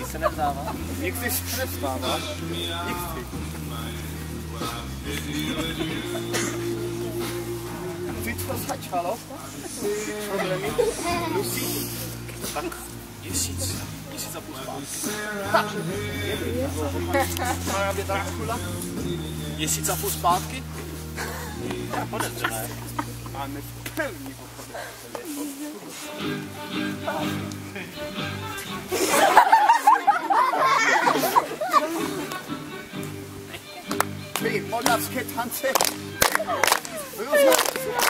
se nevzdává. Nikdy se nevzdává. Nikdy. Ty to začalo? Problémy? Lucy? Tak měsíc a půl zpátky. Má být Dracula? Měsíc a půl zpátky? Já podezřelé. A nepevný ho Ty moldavské tance.